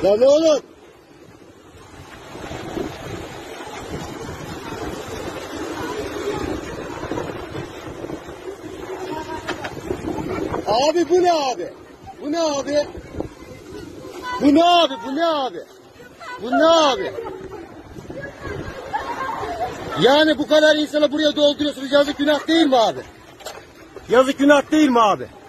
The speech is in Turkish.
Lan oğlum. Abi bu ne abi? Bu ne abi? Bu ne abi? Bu ne abi? Bu ne abi? Yani bu kadar insana buraya dolduruyorsunuz. Yazık günah değil mi abi? Yazık günah değil mi abi?